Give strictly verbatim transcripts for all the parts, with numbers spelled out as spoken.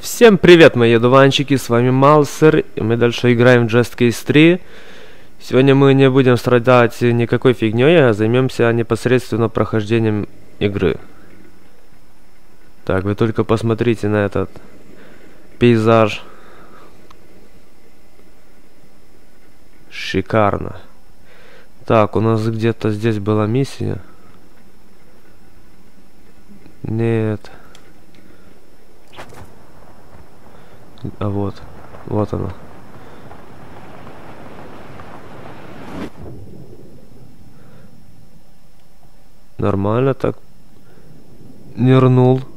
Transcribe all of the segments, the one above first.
Всем привет, мои одуванчики, с вами Малсер, и мы дальше играем в Just Cause три. Сегодня мы не будем страдать никакой фигней, а займемся непосредственно прохождением игры. Так, вы только посмотрите на этот пейзаж. Шикарно. Так, у нас где-то здесь была миссия. Нет. А вот, вот она. Нормально так. Нырнул.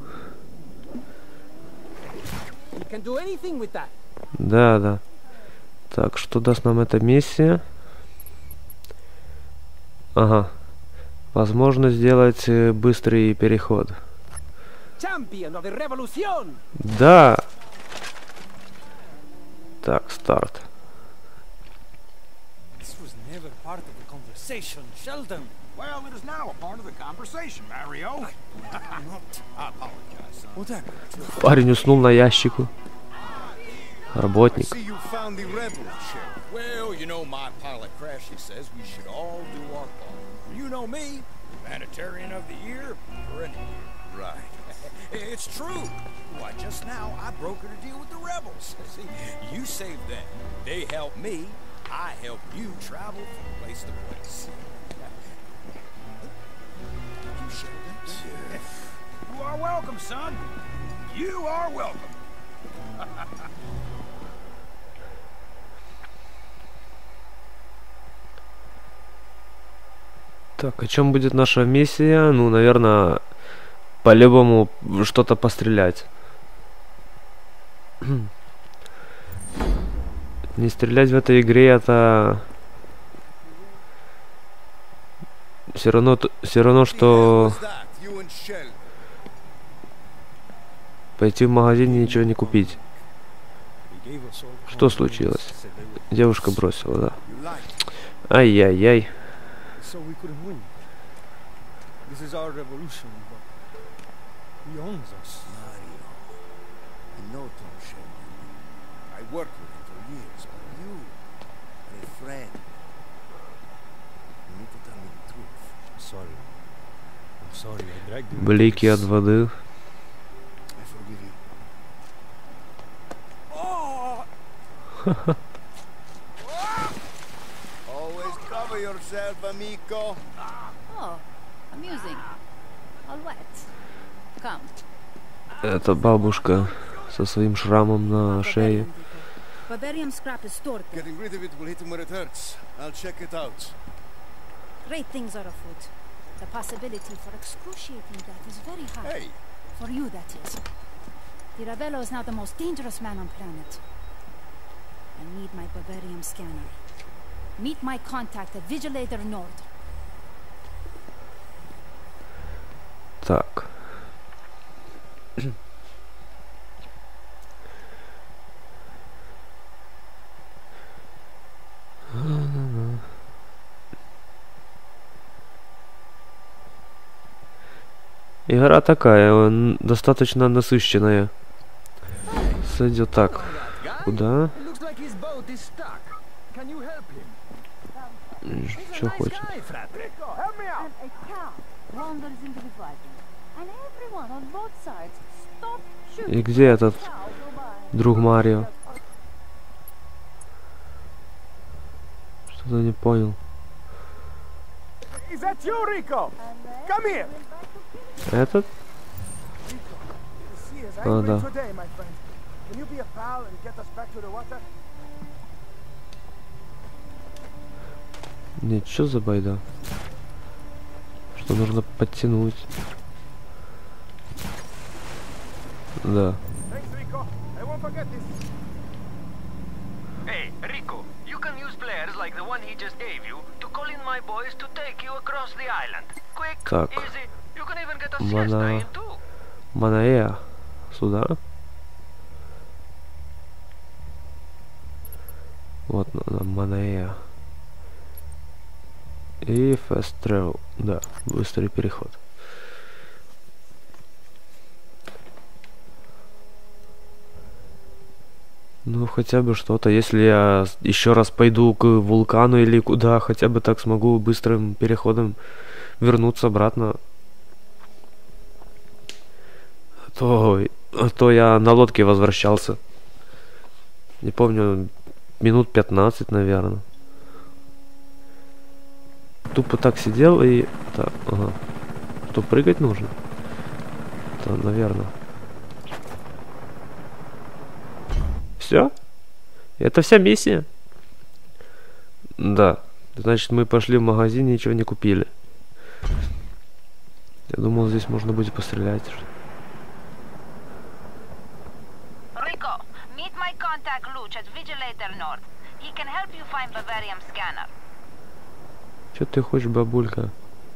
Да, да. Так, что даст нам эта миссия? Ага. Возможно сделать быстрый переход. Да. Так, старт. Well, it is now a part of the conversation, Mario. Парень уснул на ящику. Работник. Well, you know, my pilot Crashy says we should all do our part. You know me, humanitarian of the year for any year. Right. It's true. Why, just now I brokered a deal with the rebels. See, you saved them, they helped me, I help you travel from place to place. You Sheldon? You are welcome, son. You are welcome. Так, о чем будет наша миссия? Ну, наверное, по-любому что-то пострелять. Не стрелять в этой игре это все равно, все равно, что пойти в магазин и ничего не купить. Что случилось? Девушка бросила, да. Ай-яй-яй. So we couldn't win. This is our revolution, but he owns us. Mario, I know Tom Sheldon. I worked with him for years, but you are a friend. You need to tell me the truth. I'm sorry. I'm sorry, I dragged you. Блики от воды. I forgive you. Oh! Always cover yourself, amigo. Oh, amusing. All wet. Come. Это бабушка со своим шрамом на шее. Barbarian scrap is stored there. Getting rid of it will hit him where it hurts. I'll check it out. Great things are afoot. The possibility for excruciating death is very high. Hey! For you, that is. The Ravello is now the most dangerous man on planet. I need my Bavarium scanner. Meet my contact at Vigilator Nord. Так. Игра такая, он достаточно насыщенная. Сойдет так. Куда? Что хочет? И где этот друг Марио? Что-то не понял. Этот? А, да. Нет, что за байда? Что нужно подтянуть? Да. Hey, Rico, you can use flares like the one he just gave you to call in my boys to take you across the island. Quick, Так. easy. You can even get a siesta Мана... in too. Манаэа. Сюда. Вот она, Манаэа. И fast travel. Да, быстрый переход. Ну, хотя бы что-то. Если я еще раз пойду к вулкану или куда, хотя бы так смогу быстрым переходом вернуться обратно. А то, а то я на лодке возвращался. Не помню, минут пятнадцать, наверное. Тупо так сидел и... Так, ага. Что, прыгать нужно? Да, наверное. Все? Это вся миссия? Да. Значит, мы пошли в магазин и ничего не купили. Я думал, здесь можно будет пострелять. Rico, meet my contact Luch at Vigilator North. He can help you find Bavarium scanner. Что ты хочешь, бабулька?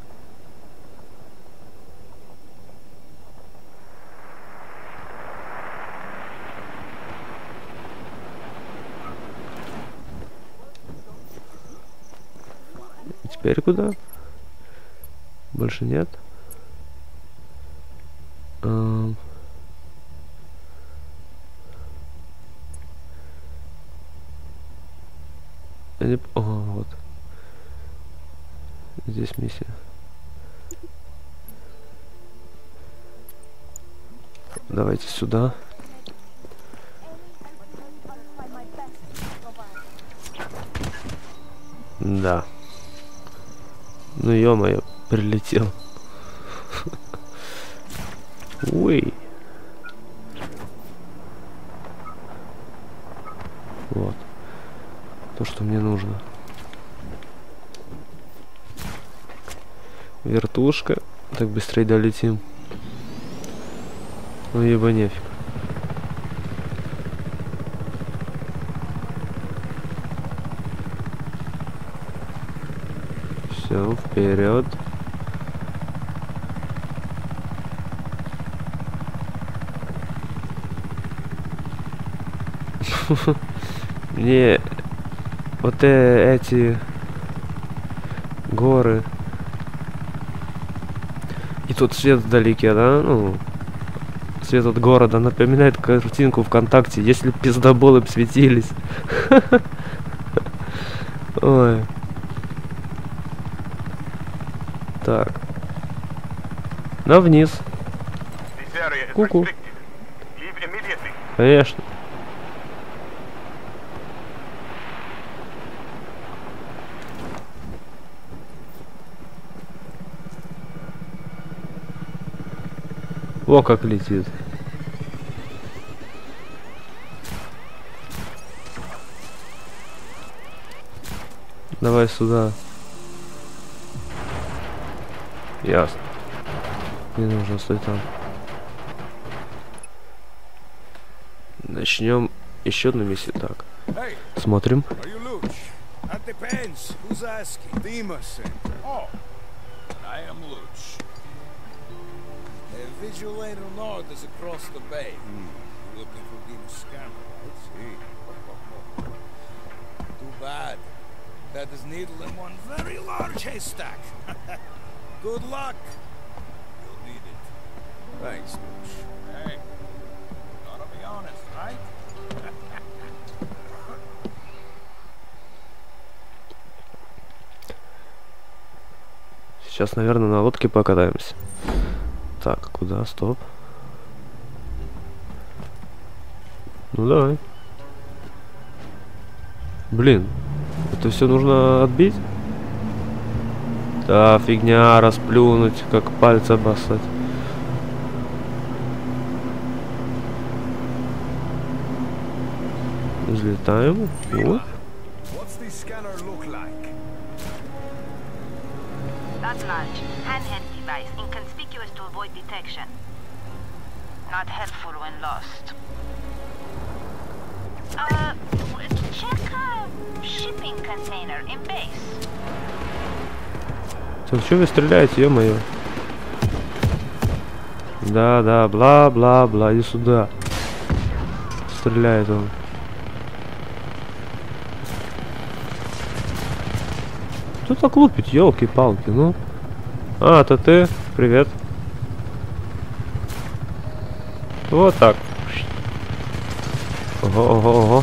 Теперь куда? Больше нет. Эм... Я не... О, вот. Здесь миссия. Давайте сюда. Да. Ну ё-моё, прилетел. Ой. Вот. То, что мне нужно. Вертушка. Так быстрее долетим. Ну ебо нефиг. Все, вперед. Мне вот э, эти горы и тут свет вдалеке, да, ну свет от города напоминает картинку ВКонтакте, если пиздоболы б светились. Ой. Так. На вниз. Ку-ку. Конечно. О, как летит. Давай сюда. Ясно. Не нужно стой там. Начнем еще одну миссию. Так. Смотрим. That depends. Who's asking? Dima sent. Oh, I am Luch. The Vigilator North is across the bay. Hmm. You're looking for Dima scanner, right? See. Too bad. That is needle in one very large haystack. Good luck. You'll need it. Thanks, Luch. Hey, gotta be honest, right? Сейчас, наверное, на лодке покатаемся. Так, куда? Стоп. Ну давай. Блин, это все нужно отбить? Да, фигня, расплюнуть, как пальцы обоссать. Взлетаем. Вот. That large, handheld device, inconspicuous to avoid detection. Not helpful when lost. Uh, check a shipping container in base. Что вы стреляете, ё-моё? Да, да, бла-бла-бла, иди сюда. Стреляет он. Кто так лупит, елки-палки, ну? А, это ты? Привет. Вот так. Ого, ого, ого.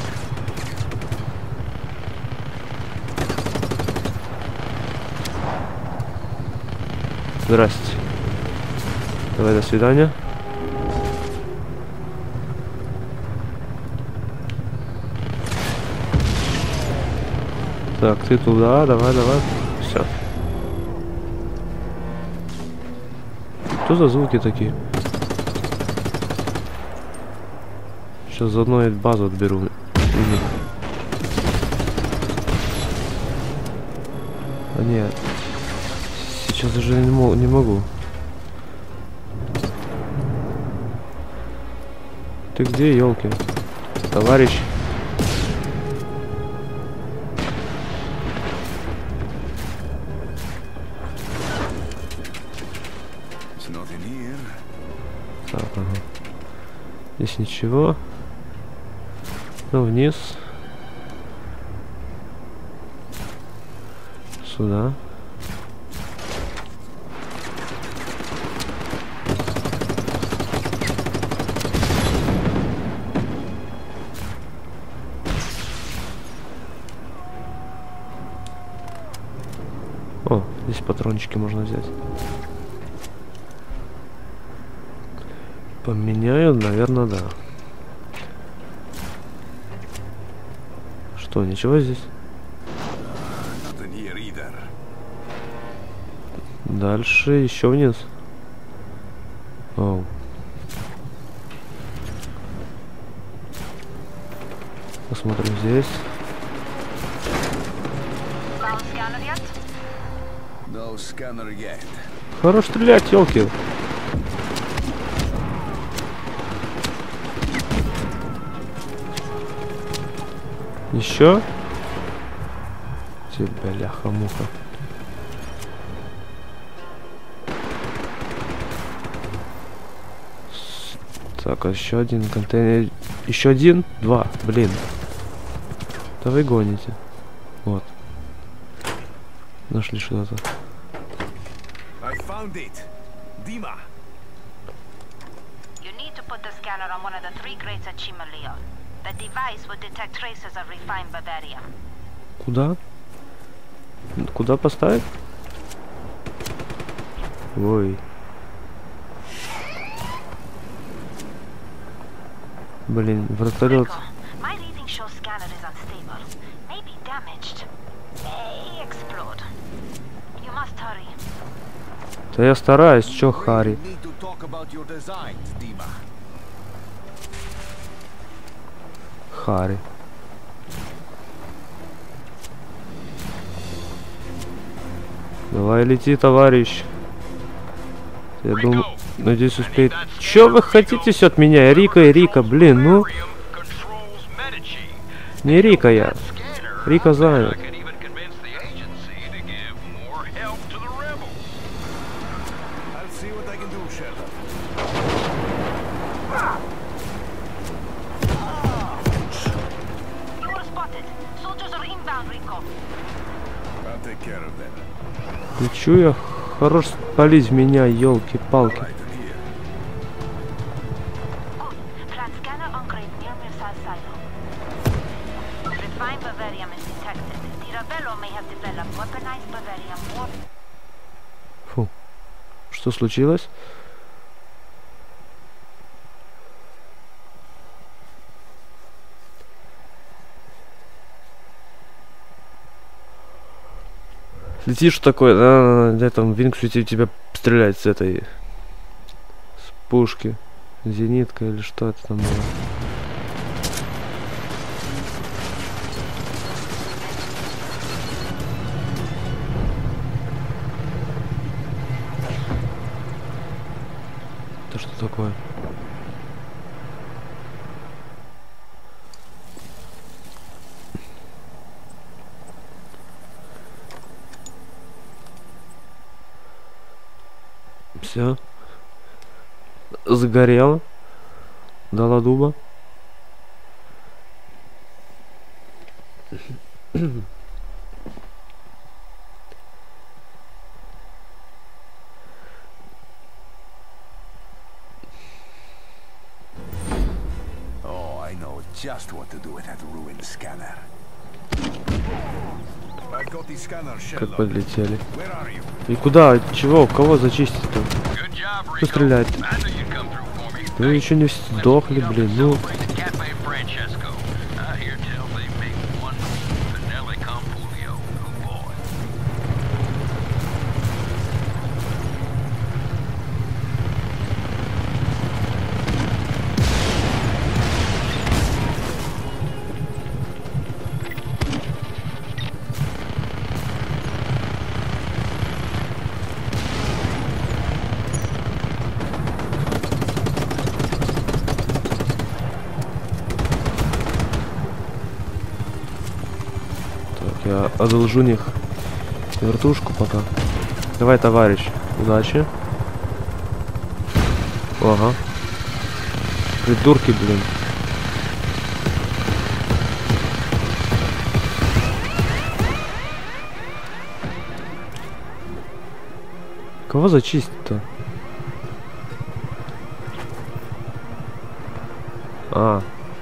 Здрасте. Давай, до свидания. Так, ты туда, давай, давай. Все. Что за звуки такие? Сейчас заодно и базу отберу. А нет. Сейчас уже не, мо не могу. Ты где, елки? Товарищ? Так, ага. Здесь ничего. Ну, вниз. Сюда. О, здесь патрончики можно взять. Поменяю, наверное, да. Что, ничего здесь? Дальше еще вниз. Оу. Посмотрим здесь. Хорош стрелять, елки. Еще? Тебя ляха-муха. Так, а еще один контейнер. Еще один? Два. Блин. Да вы гоните. Вот. Нашли что-то. Куда? Куда поставить? Ой. Блин, вертолет. Да я стараюсь, чё, Хари? Хари. Давай лети, товарищ. Я думаю, надеюсь, успеет. Чё вы хотите все от меня? Рика и Рика, блин, ну. Не Рика я. Рика занят. Ну чё я хорош палить в меня, елки-палки. Фу. Что случилось? Летишь такой, да, да, там Винкшите тебя стрелять с этой, с пушки, зенитка или что это там было. Это что такое? Все. Загорело. Дала дуба. I know just what to do with that ruined scanner. I've got the scanner, Как Sherlock. подлетели. Where are you? И куда? Чего? Кого зачистить-то? Good job, Кто Rico. стреляет? I knew you'd come through for me. Вы еще не сдохли, блин. Ну, Celebrate Cafe Francesco. I hear tell they make one Vanelli Compulio. Oh boy. я одолжу них вертушку пока. Давай, товарищ, удачи. Ага. Придурки, блин. Кого зачистить-то? А.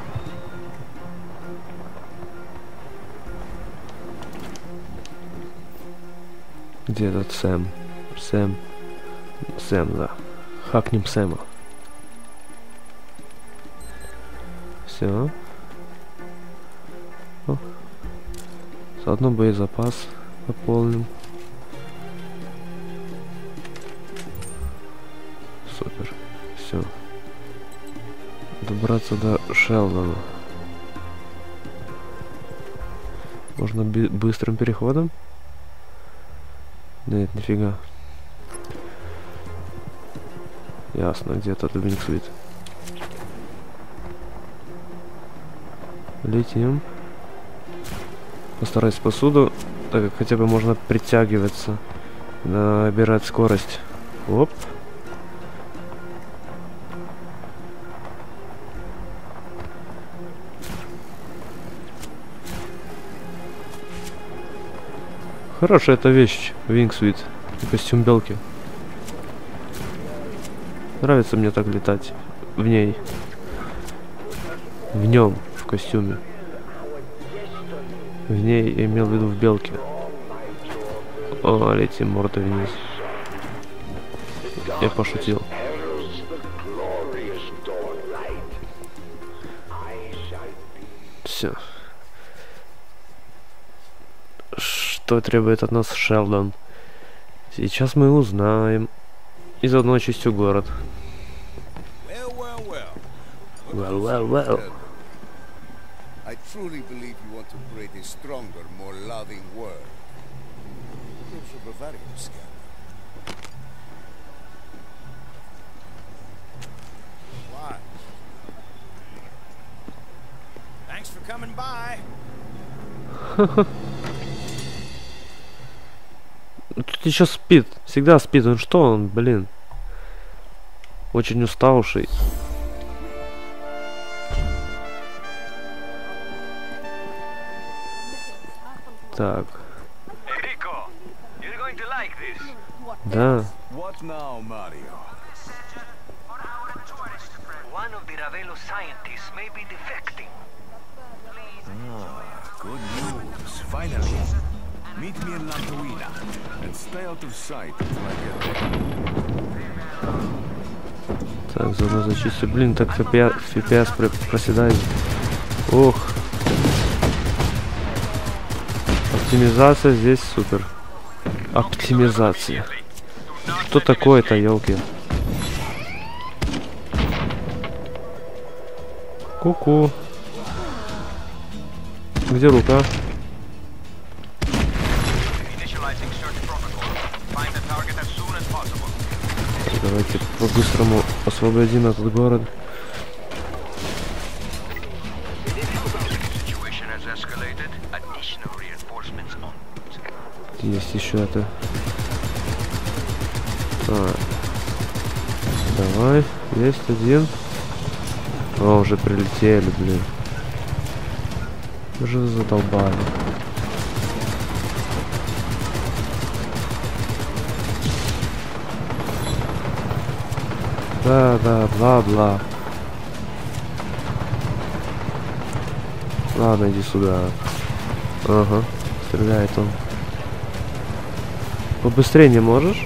Где этот Сэм? Сэм. Сэм, да. Хакнем Сэма. Все. О. Заодно боезапас пополним. Супер. Все. Добраться до Шелдона. Можно быстрым переходом? Нет, нифига. Ясно, где-то Вингсвит. Летим. Постараюсь посуду, так как хотя бы можно притягиваться, набирать скорость. Оп. Хорошая эта вещь, Вингсвит, костюм белки. Нравится мне так летать в ней, в нем, в костюме. В ней, я имел в виду в белке. О, летим мордой вниз. Я пошутил. Все. Что требует от нас Шелдон? Сейчас мы узнаем. И заодно очистю город. Well, well, well. Well, well, well. I truly believe you want to create a stronger, more loving world. There's a Bavarian scanner. Why? Thanks for coming by. Тут еще спит. Всегда спит. Он что он, блин? Очень уставший. Так. Rico, you're going to like this. Да. What now, Mario? One of the Ravello scientists may be defecting. Ah, good news. Finally. Meet me in Lantuina and stay out of sight until I get there. Так, заодно зачистю. Блин, так эф пи эс проседает. Ох. Оптимизация здесь супер. Оптимизация. Что такое-то, елки? Ку-ку. Где рука? Давайте по-быстрому освободим этот город. Есть еще это. Так. Давай. Есть один. О, уже прилетели, блин. Уже задолбали. Да, да, бла-бла. Ладно, иди сюда. Ага, стреляет он. Побыстрее не можешь?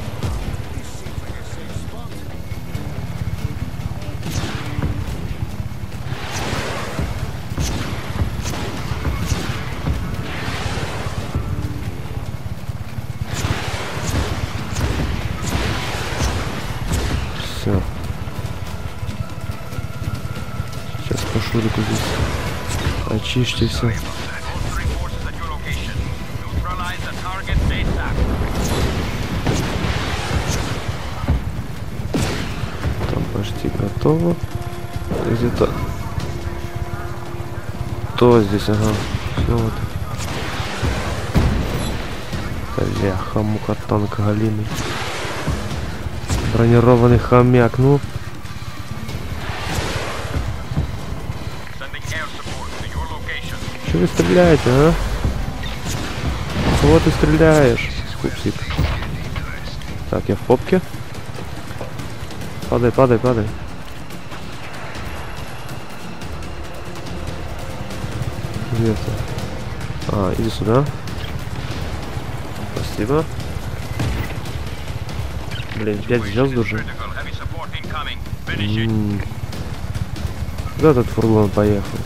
Все. Сейчас по шурику здесь. Очишьте все. Там почти готово. Где-то то здесь, ага. Все вот. Бляха, мука, танк галимый. Бронированный хомяк, ну. Чего вы стреляете, а? Кого ты стреляешь? Пупсик. Так, я в попке. Падай, падай, падай. Где ты? А, иди сюда. Спасибо. Блин, пять звезд уже. М-м-м. Куда этот фургон поехал?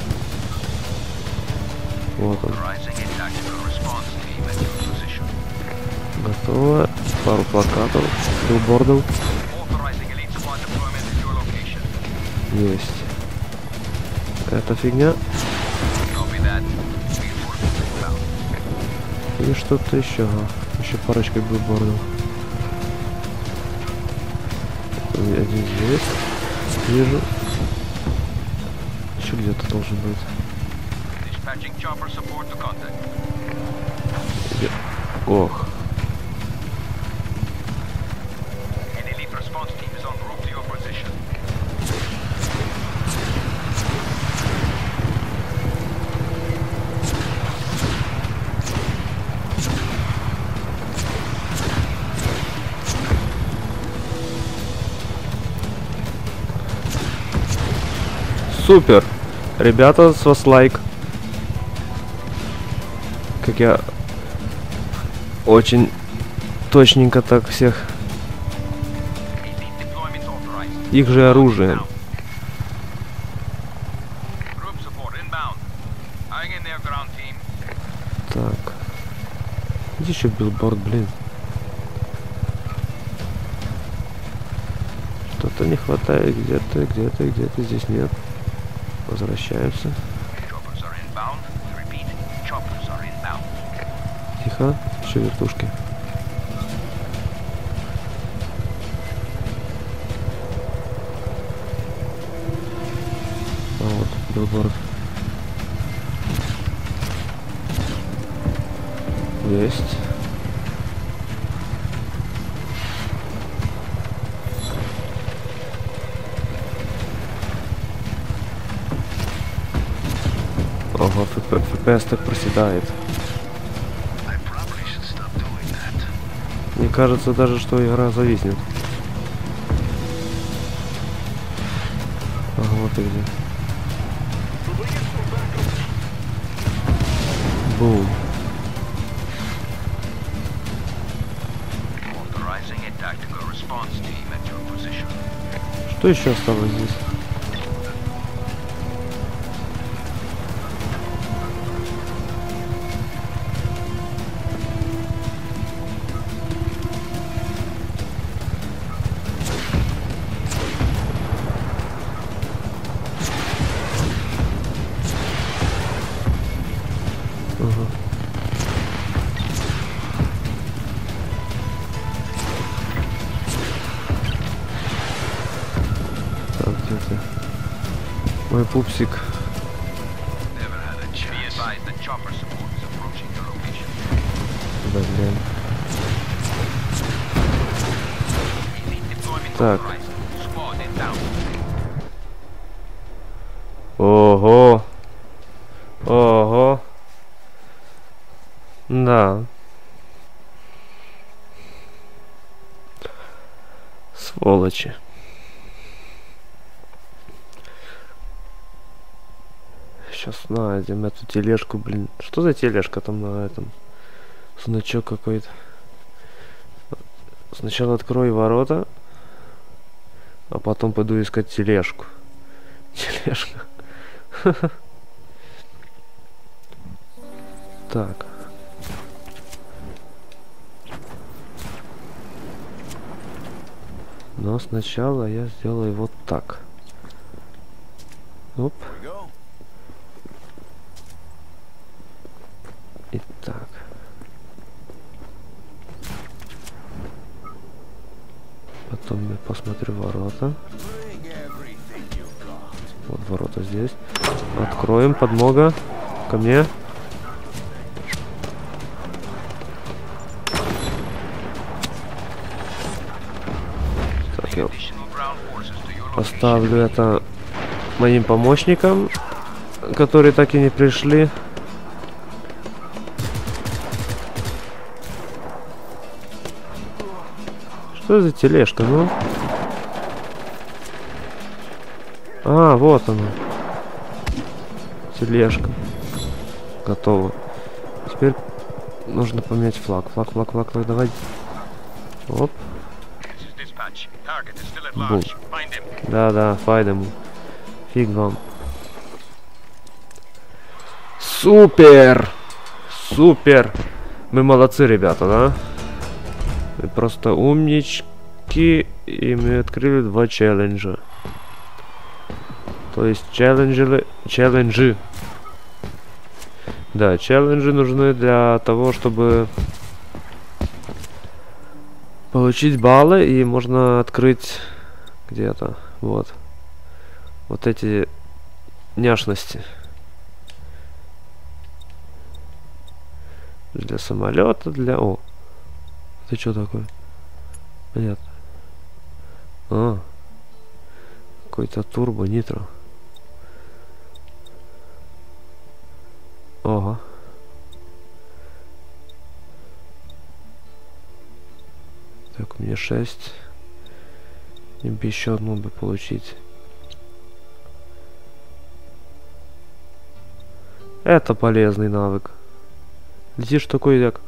Вот он. Готово. Пару плакатов, билбордов. Есть. Это фигня. И что-то еще. Ага. Еще парочка билбордов. Один здесь. Вижу. Еще где-то должен быть. Где? Ох. Супер! Ребята, с вас лайк. Как я очень точненько так всех. Их же оружие. Так. Где еще билборд, блин? Что-то не хватает где-то, где-то, где-то здесь нет. Возвращаемся. Тихо, еще вертушки. А вот, билборд. Есть. Ого, эф пи эс так проседает. Мне кажется даже, что игра зависнет. Ага, вот и где. Бум. Что еще осталось здесь? Мой пупсик. Блин. Так. Ого. Ого. Да. Сволочи. Сейчас найдем эту тележку, блин. Что за тележка там на этом? Значок какой-то. Сначала открою ворота, а потом пойду искать тележку. Тележка. Так. Но сначала я сделаю вот так. Оп. Итак. Потом я посмотрю ворота. Вот ворота здесь. Откроем, подмога. Ко мне. Так, я поставлю это моим помощникам, которые так и не пришли. Что за тележка, ну? А, вот она. Тележка. Готово. Теперь нужно поменять флаг. Флаг, флаг, флаг, флаг, давай. Оп. Бум. Да-да, файдем. Фиг вам. Супер! Супер! Мы молодцы, ребята, да? Мы просто умнички. И мы открыли два челленджа. То есть челленджи... Челленджи. Да, челленджи нужны для того, чтобы получить баллы. И можно открыть где-то. Вот. Вот эти няшности. Для самолета, для... О! Это что такое? Понятно. А. Какой-то турбо, нитро. Ага. Так, у меня шесть. Им бы еще одну бы получить. Это полезный навык. Летишь такой, так.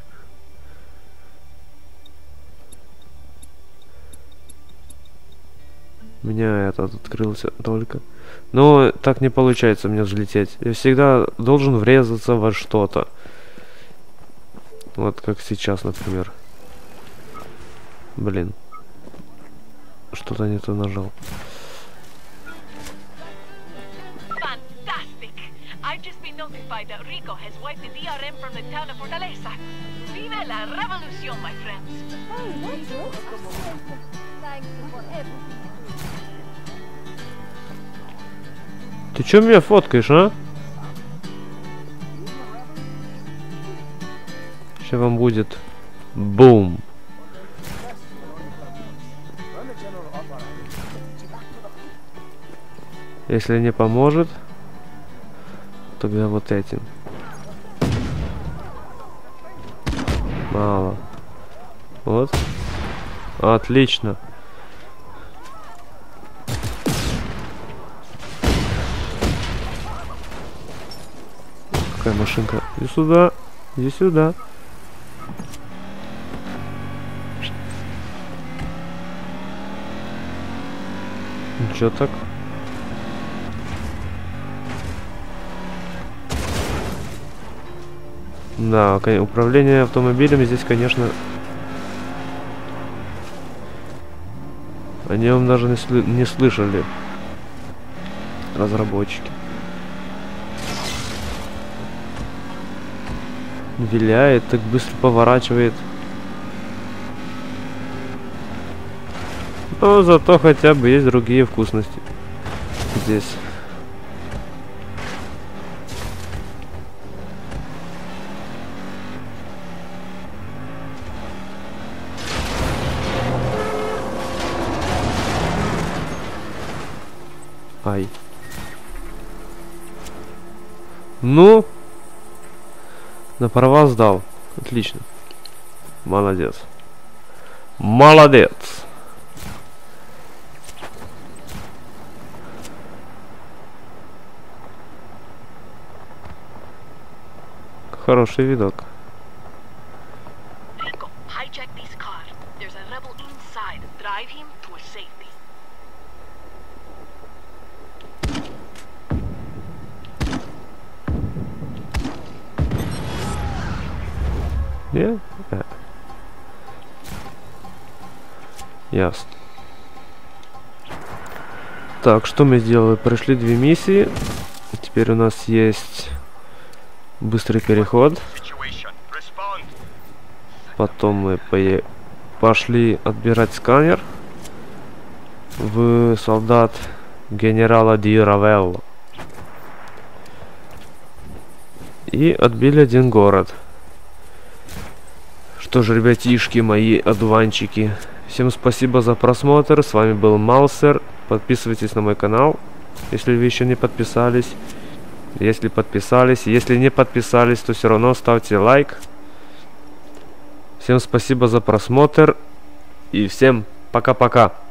У меня этот открылся только. Но так не получается мне взлететь. Я всегда должен врезаться во что-то. Вот как сейчас, например. Блин. Что-то не то нажал. Fantastic! I've just been notified that Rico has wiped the D R M from the town of Fortaleza. Viva la revolución, my friends! Ты чё меня фоткаешь, а? Сейчас вам будет бум. Если не поможет, тогда вот этим. Мало. Вот. Отлично. Какая машинка? Иди сюда. Иди сюда. Ничего так. Да, управление автомобилем здесь, конечно, о нем даже не, сли не слышали разработчики. Виляет, так быстро поворачивает. Но зато хотя бы есть другие вкусности здесь. Ай. Ну, на права сдал. Отлично. Молодец. Молодец. Хороший видок. Rico, hijack this car. There's a rebel inside. Drive him to safety. Нет? Да. Ясно. Так, что мы сделали? Прошли две миссии. Теперь у нас есть быстрый переход. Потом мы пое... пошли отбирать сканер в солдат генерала Ди Равелло. И отбили один город. Что ж, ребятишки, мои одуванчики, всем спасибо за просмотр. С вами был Малсер. Подписывайтесь на мой канал, если вы еще не подписались. Если подписались, если не подписались, то все равно ставьте лайк. Всем спасибо за просмотр. И всем пока-пока.